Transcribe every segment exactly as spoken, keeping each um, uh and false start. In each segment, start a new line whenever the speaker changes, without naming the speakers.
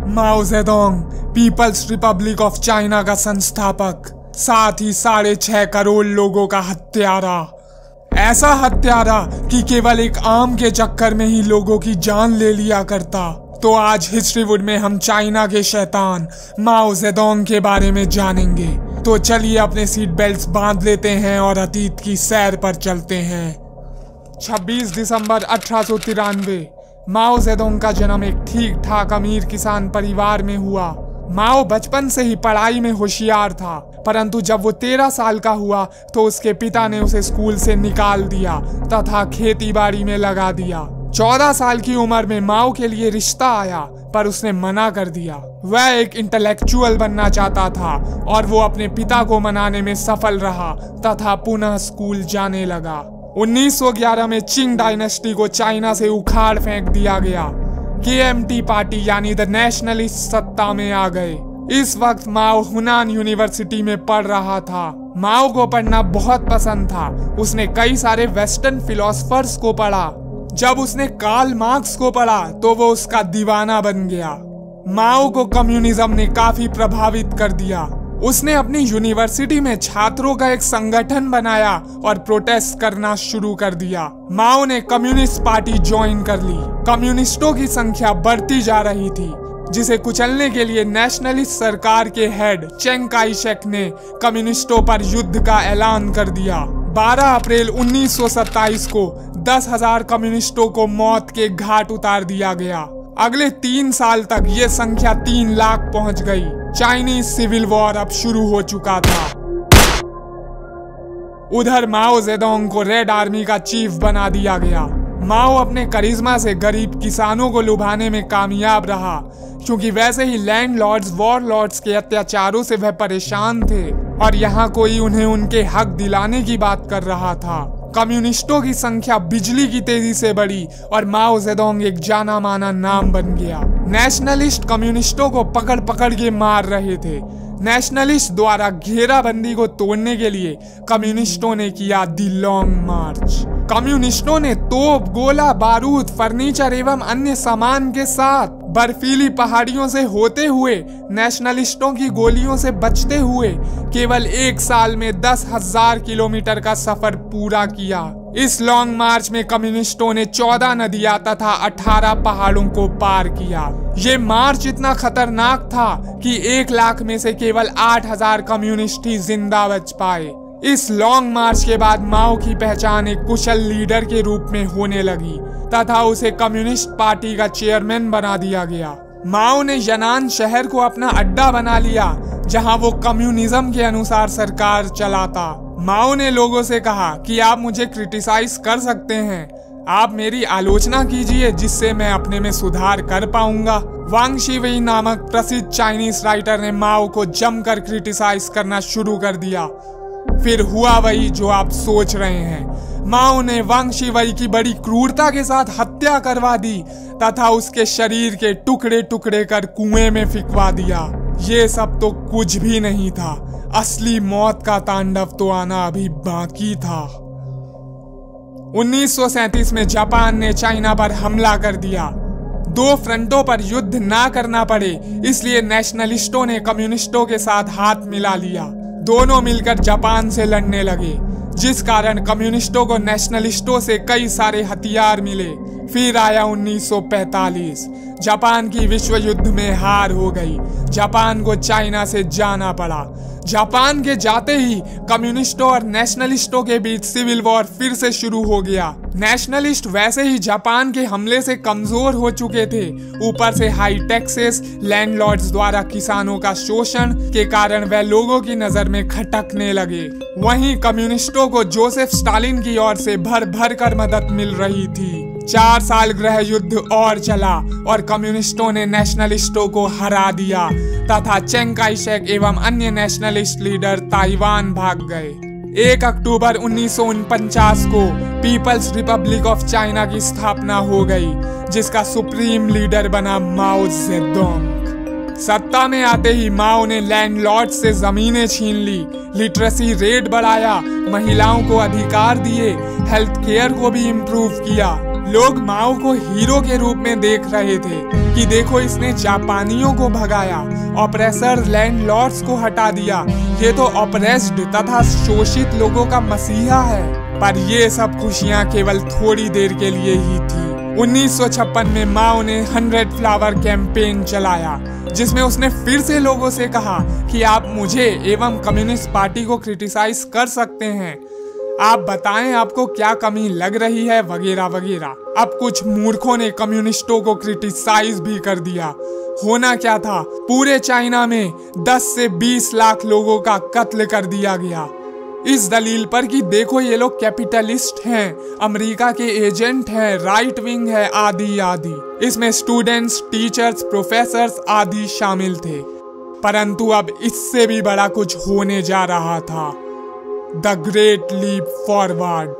Mao Zedong people's republic of China का संस्थापक, साथ ही साढ़े छह करोड़ लोगों का हत्यारा। ऐसा हत्यारा कि केवल एक आम के चक्कर में ही लोगों की जान ले लिया करता। तो आज हिस्ट्रीवुड में हम चाइना के शैतान माओ जेडोंग के बारे में जानेंगे। तो चलिए अपने सीट बेल्ट्स बांध लेते हैं और अतीत की सैर पर चलते हैं। छब्बीस दिसंबर अठारह सौ तिरानवे माओ जेडोंग का जन्म एक ठीक ठाक अमीर किसान परिवार में हुआ। माओ बचपन से ही पढ़ाई में होशियार था, परंतु जब वो तेरह साल का हुआ तो उसके पिता ने उसे स्कूल से निकाल दिया तथा खेती बाड़ी में लगा दिया। चौदह साल की उम्र में माओ के लिए रिश्ता आया, पर उसने मना कर दिया। वह एक इंटेलेक्चुअल बनना चाहता था और वो अपने पिता को मनाने में सफल रहा तथा पुनः स्कूल जाने लगा। उन्नीस सौ ग्यारह में चिंग डायनेस्टी को चाइना से उखाड़ फेंक दिया गया। के एम टी पार्टी यानी द नेशनलिस्ट सत्ता में आ गए। इस वक्त माओ हुनान यूनिवर्सिटी में पढ़ रहा था। माओ को पढ़ना बहुत पसंद था। उसने कई सारे वेस्टर्न फिलोसफर्स को पढ़ा। जब उसने कार्ल मार्क्स को पढ़ा तो वो उसका दीवाना बन गया। माओ को कम्युनिज्म ने काफी प्रभावित कर दिया। उसने अपनी यूनिवर्सिटी में छात्रों का एक संगठन बनाया और प्रोटेस्ट करना शुरू कर दिया। माओ ने कम्युनिस्ट पार्टी ज्वाइन कर ली। कम्युनिस्टों की संख्या बढ़ती जा रही थी, जिसे कुचलने के लिए नेशनलिस्ट सरकार के हेड चेंग काई शेक ने कम्युनिस्टों पर युद्ध का ऐलान कर दिया। बारह अप्रैल उन्नीस सौ सत्ताईस को दस हजार कम्युनिस्टों को मौत के घाट उतार दिया गया। अगले तीन साल तक ये संख्या तीन लाख पहुंच गई। चाइनीज सिविल वॉर अब शुरू हो चुका था। उधर माओ जेडोंग को रेड आर्मी का चीफ बना दिया गया। माओ अपने करिश्मा से गरीब किसानों को लुभाने में कामयाब रहा, क्योंकि वैसे ही लैंडलॉर्ड्स वॉरलॉर्ड्स के अत्याचारों से वह परेशान थे और यहाँ कोई उन्हें उनके हक दिलाने की बात कर रहा था। कम्युनिस्टों की संख्या बिजली की तेजी से बढ़ी और माओ जेडोंग एक जाना माना नाम बन गया। नेशनलिस्ट कम्युनिस्टों को पकड़ पकड़ के मार रहे थे। नेशनलिस्ट द्वारा घेराबंदी को तोड़ने के लिए कम्युनिस्टों ने किया दी लॉन्ग मार्च। कम्युनिस्टों ने तोप, गोला बारूद, फर्नीचर एवं अन्य सामान के साथ बर्फीली पहाड़ियों से होते हुए, नेशनलिस्टों की गोलियों से बचते हुए केवल एक साल में दस हजार किलोमीटर का सफर पूरा किया। इस लॉन्ग मार्च में कम्युनिस्टों ने चौदह नदियां तथा अठारह पहाड़ों को पार किया। ये मार्च इतना खतरनाक था कि एक लाख में से केवल आठ हजार कम्युनिस्ट ही जिंदा बच पाए। इस लॉन्ग मार्च के बाद माओ की पहचान एक कुशल लीडर के रूप में होने लगी तथा उसे कम्युनिस्ट पार्टी का चेयरमैन बना दिया गया। माओ ने यनान शहर को अपना अड्डा बना लिया, जहां वो कम्युनिज्म के अनुसार सरकार चलाता। माओ ने लोगों से कहा कि आप मुझे क्रिटिसाइज कर सकते हैं, आप मेरी आलोचना कीजिए जिससे मैं अपने में सुधार कर पाऊंगा। वांग शीवेई नामक प्रसिद्ध चाइनीज राइटर ने माओ को जमकर क्रिटिसाइज करना शुरू कर दिया। फिर हुआ वही जो आप सोच रहे हैं। माओ ने वांग शीवेई की बड़ी क्रूरता के साथ हत्या करवा दी तथा उसके शरीर के टुकड़े टुकड़े कर कुएं में फिकवा दिया। ये सब तो कुछ भी नहीं था, असली मौत का तांडव तो आना अभी बाकी था। उन्नीस सौ सैंतीस में जापान ने चाइना पर हमला कर दिया। दो फ्रंटों पर युद्ध ना करना पड़े, इसलिए नेशनलिस्टों ने कम्युनिस्टों के साथ हाथ मिला लिया। दोनों मिलकर जापान से लड़ने लगे, जिस कारण कम्युनिस्टों को नेशनलिस्टों से कई सारे हथियार मिले। फिर आया उन्नीस सौ पैंतालीस। जापान की विश्व युद्ध में हार हो गई। जापान को चाइना से जाना पड़ा। जापान के जाते ही कम्युनिस्टों और नेशनलिस्टों के बीच सिविल वॉर फिर से शुरू हो गया। नेशनलिस्ट वैसे ही जापान के हमले से कमजोर हो चुके थे, ऊपर से हाई टैक्सेस, लैंडलॉर्ड्स द्वारा किसानों का शोषण के कारण वह लोगों की नजर में खटकने लगे। वहीं कम्युनिस्टों को जोसेफ स्टालिन की ओर से भर भर कर मदद मिल रही थी। चार साल गृह युद्ध और चला और कम्युनिस्टों ने नेशनलिस्टों को हरा दिया तथा चेंग काई शेक एवं अन्य नेशनलिस्ट लीडर ताइवान भाग गए। एक अक्टूबर उन्नीस सौ उनचास को पीपल्स रिपब्लिक ऑफ चाइना की स्थापना हो गई, जिसका सुप्रीम लीडर बना माओ जेडोंग। सत्ता में आते ही माओ ने लैंडलॉर्ड से जमीनें छीन ली, लिटरेसी रेट बढ़ाया, महिलाओं को अधिकार दिए, हेल्थ केयर को भी इम्प्रूव किया। लोग माओ को हीरो के रूप में देख रहे थे कि देखो इसने जापानियों को भगाया, ऑपरेसर लैंडलॉर्ड्स को हटा दिया, ये तो ऑपरेस्ड तथा शोषित लोगों का मसीहा है। पर ये सब खुशियां केवल थोड़ी देर के लिए ही थी। उन्नीस सौ छप्पन में माओ ने हंड्रेड फ्लावर कैंपेन चलाया, जिसमें उसने फिर से लोगों से कहा कि आप मुझे एवं कम्युनिस्ट पार्टी को क्रिटिसाइज कर सकते हैं, आप बताएं आपको क्या कमी लग रही है, वगैरह वगैरह। अब कुछ मूर्खों ने कम्युनिस्टों को क्रिटिसाइज भी कर दिया। होना क्या था, पूरे चाइना में दस से बीस लाख लोगों का कत्ल कर दिया गया, इस दलील पर कि देखो ये लोग कैपिटलिस्ट हैं, अमेरिका के एजेंट हैं, राइट विंग है, आदि आदि। इसमें स्टूडेंट्स, टीचर्स, प्रोफेसर्स आदि शामिल थे। परंतु अब इससे भी बड़ा कुछ होने जा रहा था, द ग्रेट लीप फॉरवर्ड।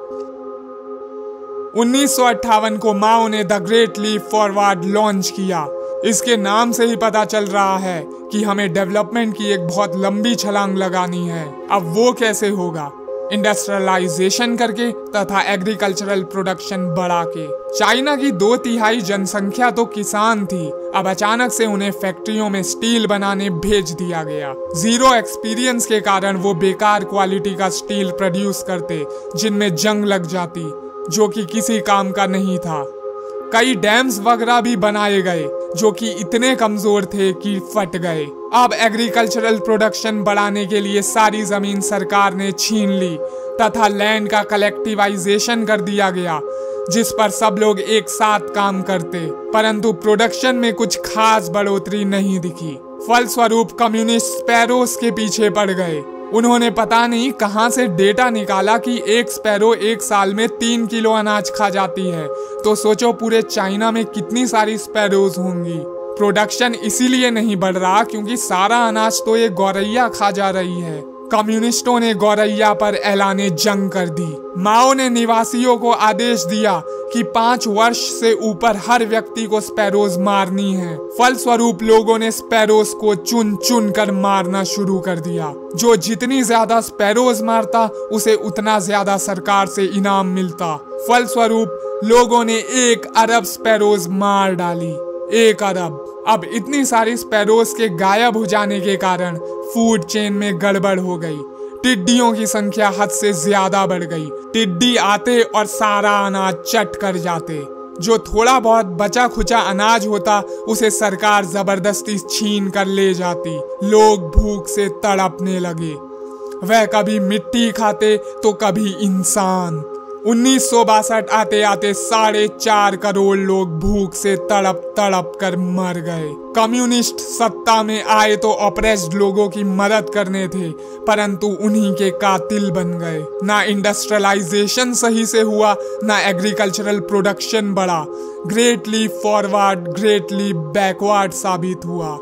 उन्नीस सौ अट्ठावन को माओ ने the Great Leap Forward launch किया। इसके नाम से ही पता चल रहा है कि हमें डेवलपमेंट की एक बहुत लंबी छलांग लगानी है। अब वो कैसे होगा? इंडस्ट्रियलाइजेशन करके तथा एग्रीकल्चरल प्रोडक्शन बढ़ा के। चाइना की दो तिहाई जनसंख्या तो किसान थी, अब अचानक से उन्हें फैक्ट्रियों में स्टील बनाने भेज दिया गया। जीरो एक्सपीरियंस के कारण वो बेकार क्वालिटी का स्टील प्रोड्यूस करते, जिनमें जंग लग जाती, जो कि किसी काम का नहीं था। कई डैम्स वगैरह भी बनाए गए जो कि इतने कमजोर थे कि फट गए। अब एग्रीकल्चरल प्रोडक्शन बढ़ाने के लिए सारी जमीन सरकार ने छीन ली तथा लैंड का कलेक्टिवाइजेशन कर दिया गया, जिस पर सब लोग एक साथ काम करते, परंतु प्रोडक्शन में कुछ खास बढ़ोतरी नहीं दिखी। फलस्वरूप कम्युनिस्ट स्पैरोस के पीछे पड़ गए। उन्होंने पता नहीं कहां से डेटा निकाला कि एक स्पैरो एक साल में तीन किलो अनाज खा जाती है, तो सोचो पूरे चाइना में कितनी सारी स्पैरोज होंगी। प्रोडक्शन इसीलिए नहीं बढ़ रहा क्योंकि सारा अनाज तो ये गौरैया खा जा रही है। कम्युनिस्टों ने गौरैया पर ऐलाने जंग कर दी। माओ ने निवासियों को आदेश दिया कि पांच वर्ष से ऊपर हर व्यक्ति को स्पैरोज मारनी है। फलस्वरूप लोगों ने स्पैरोज को चुन चुन कर मारना शुरू कर दिया। जो जितनी ज्यादा स्पैरोज मारता उसे उतना ज्यादा सरकार से इनाम मिलता। फलस्वरूप लोगों ने एक अरब स्पैरोज मार डाली। एक अरब। अब इतनी सारी स्पैरोज के गायब हो जाने के कारण फूड चेन में गड़बड़ हो गई। टिड्डियों की संख्या हद से ज्यादा बढ़ गई। टिड्डी आते और सारा अनाज चट कर जाते। जो थोड़ा बहुत बचा खुचा अनाज होता उसे सरकार जबरदस्ती छीन कर ले जाती। लोग भूख से तड़पने लगे। वह कभी मिट्टी खाते तो कभी इंसान। उन्नीस सौ बासठ आते आते साढ़े चार करोड़ लोग भूख से तड़प तड़प कर मर गए। कम्युनिस्ट सत्ता में आए तो ऑपरेस्ड लोगों की मदद करने थे, परंतु उन्हीं के कातिल बन गए। ना इंडस्ट्रियलाइजेशन सही से हुआ, ना एग्रीकल्चरल प्रोडक्शन बढ़ा। Great Leap Forward Great Leap backward साबित हुआ।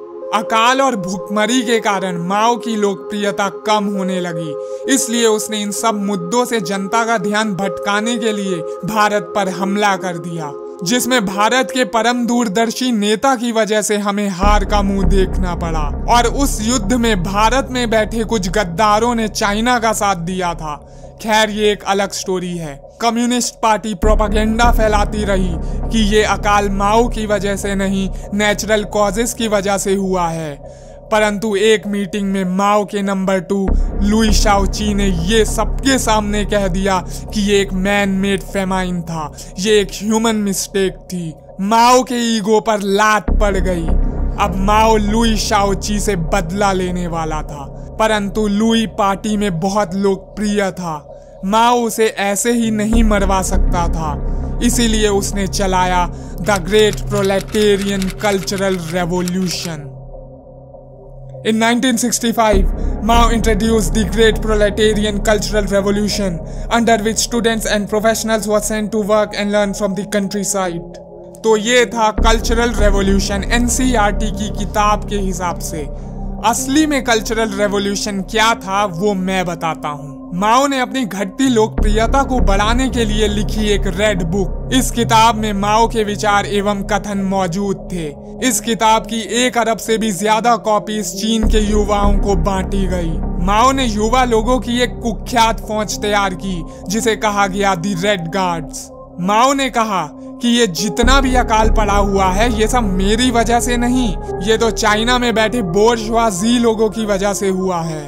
अकाल और भूखमरी के कारण माओ की लोकप्रियता कम होने लगी, इसलिए उसने इन सब मुद्दों से जनता का ध्यान भटकाने के लिए भारत पर हमला कर दिया, जिसमें भारत के परम दूरदर्शी नेता की वजह से हमें हार का मुंह देखना पड़ा। और उस युद्ध में भारत में बैठे कुछ गद्दारों ने चाइना का साथ दिया था। खैर ये एक अलग स्टोरी है। कम्युनिस्ट पार्टी प्रोपेगेंडा फैलाती रही कि ये अकाल माओ की वजह से नहीं, नेचुरल कॉजेस की वजह से हुआ है। परंतु एक मीटिंग में माओ के नंबर टू लुई शाओची ने ये सबके सामने कह दिया कि ये एक मैन मेड फेमाइन था, ये एक ह्यूमन मिस्टेक थी। माओ के ईगो पर लात पड़ गई। अब माओ लुई शाओची से बदला लेने वाला था, परंतु लुई पार्टी में बहुत लोकप्रिय था। माओ उसे ऐसे ही नहीं मरवा सकता था, इसीलिए उसने चलाया the Great Proletarian Cultural Revolution. In nineteen sixty-five, Mao introduced the Great Proletarian Cultural Revolution, under which students and professionals were sent to work and learn from the countryside. तो ये था Cultural Revolution N C R T की किताब के हिसाब से। असली में कल्चरल रेवोल्यूशन क्या था वो मैं बताता हूँ। माओ ने अपनी घटती लोकप्रियता को बढ़ाने के लिए लिखी एक रेड बुक। इस किताब में माओ के विचार एवं कथन मौजूद थे। इस किताब की एक अरब से भी ज्यादा कॉपीज चीन के युवाओं को बांटी गई। माओ ने युवा लोगों की एक कुख्यात फौज तैयार की जिसे कहा गया दी रेड गार्ड्स। माओ ने कहा कि ये जितना भी अकाल पड़ा हुआ है ये सब मेरी वजह से नहीं, ये तो चाइना में बैठे बोर्जवाजी लोगों की वजह से हुआ है।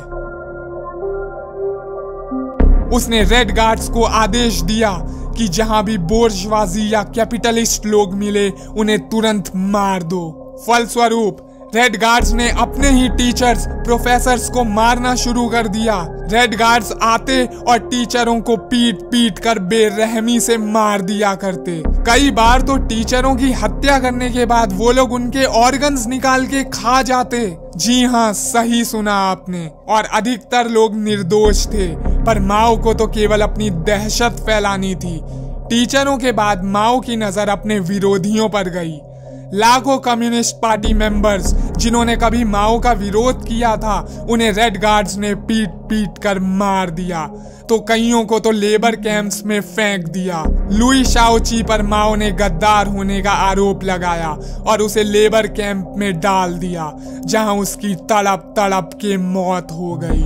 उसने रेड गार्ड्स को आदेश दिया कि जहां भी बोर्जवाजी या कैपिटलिस्ट लोग मिले उन्हें तुरंत मार दो। फलस्वरूप रेड गार्ड्स ने अपने ही टीचर्स प्रोफेसर्स को मारना शुरू कर दिया। रेड गार्ड्स आते और टीचरों को पीट पीट कर बेरहमी से मार दिया करते। कई बार तो टीचरों की हत्या करने के बाद वो लोग उनके ऑर्गन्स निकाल के खा जाते। जी हाँ, सही सुना आपने। और अधिकतर लोग निर्दोष थे, पर माओ को तो केवल अपनी दहशत फैलानी थी। टीचरों के बाद माओ की नजर अपने विरोधियों पर गई। लाखों कम्युनिस्ट पार्टी मेंबर्स जिन्होंने कभी माओ का विरोध किया था, उन्हें रेड गार्ड्स ने पीट पीट कर मार दिया, तो कईयों को तो लेबर कैंप्स में फेंक दिया। लुई शाओची पर माओ ने गद्दार होने का आरोप लगाया और उसे लेबर कैंप में डाल दिया, जहां उसकी तड़प तड़प के मौत हो गई।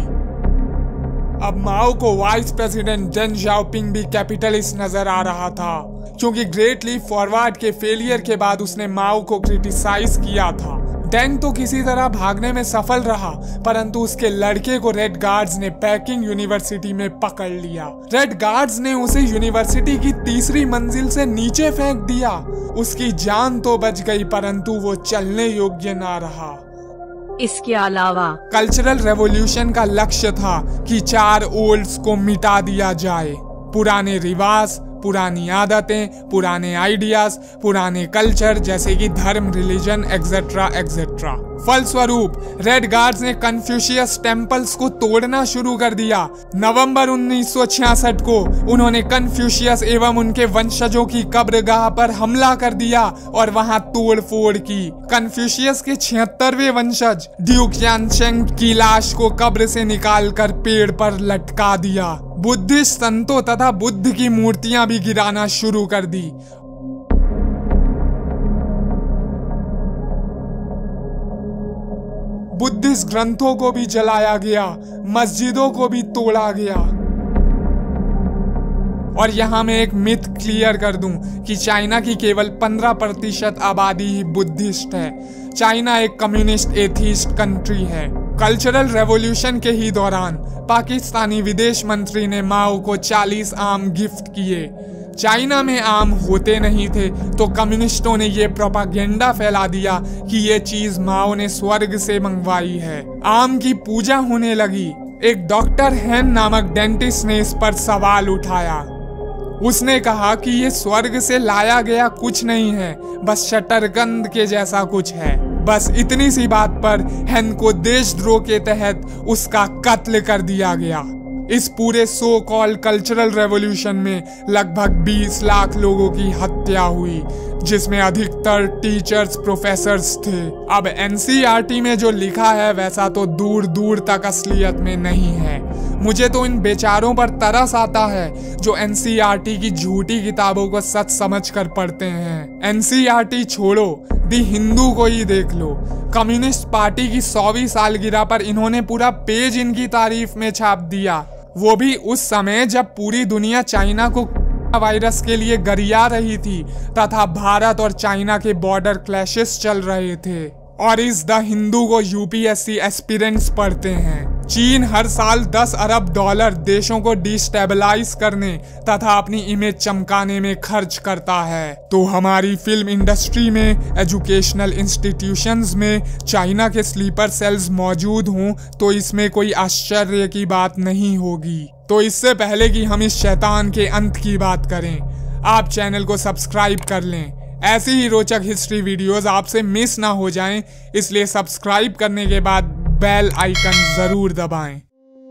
अब माओ को वाइस प्रेसिडेंट डेंग झाओपिंग भी कैपिटलिस्ट नजर आ रहा था, क्योंकि ग्रेट लीप फॉरवर्ड के फेलियर के बाद उसने माओ को क्रिटिसाइज किया था। डेंग तो किसी तरह भागने में सफल रहा, परंतु उसके लड़के को रेड गार्ड्स ने पेकिंग यूनिवर्सिटी में पकड़ लिया। रेड गार्ड्स ने उसे यूनिवर्सिटी की तीसरी मंजिल से नीचे फेंक दिया। उसकी जान तो बच गई, परंतु वो चलने योग्य ना रहा।
इसके अलावा
कल्चरल रेवोल्यूशन का लक्ष्य था कि चार ओल्ड्स को मिटा दिया जाए। पुराने रिवाज, पुरानी आदतें, पुराने आइडियाज, पुराने कल्चर जैसे कि धर्म, रिलीजन एक्सेट्रा एक्सेट्रा। फलस्वरूप रेड गार्ड्स ने कन्फ्यूशियस टेम्पल्स को तोड़ना शुरू कर दिया। नवंबर उन्नीस सौ छियासठ को उन्होंने कन्फ्यूशियस एवं उनके वंशजों की कब्रगाह पर हमला कर दिया और वहां तोड़ फोड़ की। कन्फ्यूशियस के छिहत्तरवें वंशज ड्यूक यानशेंग की लाश को कब्र से निकालकर पेड़ पर लटका दिया। बुद्धिस्ट संतों तथा बुद्ध की मूर्तियां भी गिराना शुरू कर दी। बुद्धिस्ट ग्रंथों को भी जलाया गया, मस्जिदों को भी तोड़ा गया। और यहाँ मैं एक मिथ क्लियर कर दूं कि चाइना की केवल पंद्रह प्रतिशत आबादी ही बुद्धिस्ट है। चाइना एक कम्युनिस्ट एथीस्ट कंट्री है। कल्चरल रेवोल्यूशन के ही दौरान पाकिस्तानी विदेश मंत्री ने माओ को चालीस आम गिफ्ट किए। चाइना में आम होते नहीं थे, तो कम्युनिस्टों ने ये प्रोपागेंडा फैला दिया कि ये चीज माओ ने स्वर्ग से मंगवाई है। आम की पूजा होने लगी। एक डॉक्टर हेन नामक डेंटिस्ट ने इस पर सवाल उठाया। उसने कहा कि ये स्वर्ग से लाया गया कुछ नहीं है, बस शटरकंद के जैसा कुछ है। बस इतनी सी बात पर हेन को देशद्रोह के तहत उसका कत्ल कर दिया गया। इस पूरे सो कॉल कल्चरल रेवोल्यूशन में लगभग बीस लाख लोगों की हत्या हुई, जिसमें अधिकतर टीचर्स प्रोफेसर्स थे। अब एनसीईआरटी में जो लिखा है वैसा तो दूर दूर तक असलियत में नहीं है। मुझे तो इन बेचारों पर तरस आता है जो एनसीईआरटी की झूठी किताबों को सच समझकर पढ़ते हैं। एनसीईआरटी छोड़ो, दी हिंदू को ही देख लो। कम्युनिस्ट पार्टी की सौवीं सालगिरह पर इन्होंने पूरा पेज इनकी तारीफ में छाप दिया, वो भी उस समय जब पूरी दुनिया चाइना को वायरस के लिए गरिया रही थी तथा भारत और चाइना के बॉर्डर क्लैशेस चल रहे थे। और इस द हिंदू को यूपीएससी एस्पिरेंट्स पढ़ते हैं। चीन हर साल दस अरब डॉलर देशों को डिस्टेबलाइज करने तथा अपनी इमेज चमकाने में खर्च करता है, तो हमारी फिल्म इंडस्ट्री में, एजुकेशनल इंस्टीट्यूशंस में चाइना के स्लीपर सेल्स मौजूद हों तो इसमें कोई आश्चर्य की बात नहीं होगी। तो इससे पहले कि हम इस शैतान के अंत की बात करें, आप चैनल को सब्सक्राइब कर लें। ऐसी ही रोचक हिस्ट्री वीडियोस आपसे मिस ना हो जाएं, इसलिए सब्सक्राइब करने के बाद बेल आइकन जरूर दबाएं।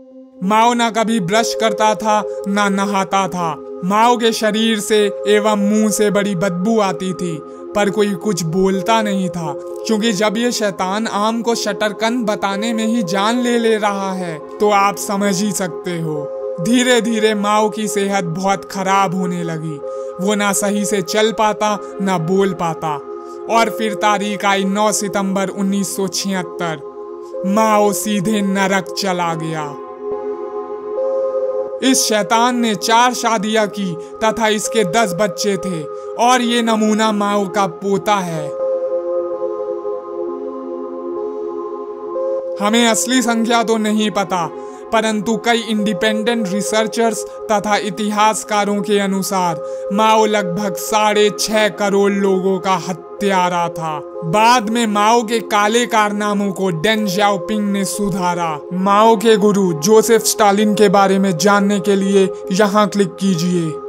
माओ ना कभी ब्रश करता था ना नहाता था। माओ के शरीर से एवं मुंह से बड़ी बदबू आती थी, पर कोई कुछ बोलता नहीं था, क्योंकि जब ये शैतान आम को शटरकंद बताने में ही जान ले ले रहा है तो आप समझ ही सकते हो। धीरे धीरे माओ की सेहत बहुत खराब होने लगी। वो ना सही से चल पाता ना बोल पाता। और फिर तारीख आई नौ सितंबर उन्नीस सौ छिहत्तर। माओ सीधे नरक चला गया। इस शैतान ने चार शादियां की तथा इसके दस बच्चे थे और ये नमूना माओ का पोता है। हमें असली संख्या तो नहीं पता, परंतु कई इंडिपेंडेंट रिसर्चर्स तथा इतिहासकारों के अनुसार माओ लगभग साढ़े छह करोड़ लोगों का हत्यारा था। बाद में माओ के काले कारनामों को डेंग ज़ियाओपिंग ने सुधारा। माओ के गुरु जोसेफ स्टालिन के बारे में जानने के लिए यहाँ क्लिक कीजिए।